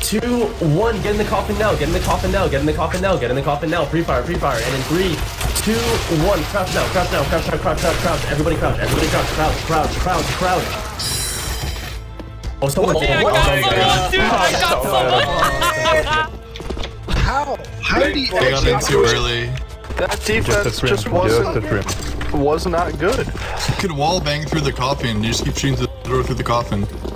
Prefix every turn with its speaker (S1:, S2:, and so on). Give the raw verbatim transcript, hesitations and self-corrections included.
S1: two, one. Get in the coffin now. Get in the coffin now. Get in the coffin now. Get in the coffin now. Pre-fire, pre-fire. And in three, two, one. Crouch now. Crouch now. Crouch, crouch, crouch, crouch, crouch. Everybody crouch. Everybody crouch. Crouch, crouch, crouch, crouch. Oh, someone did.
S2: I got someone, dude. I got someone.
S3: How? How did he
S4: They got in too early.
S3: That defense just wasn't was not good.
S4: You could wall bang through the coffin. You just keep shooting through the door through the coffin.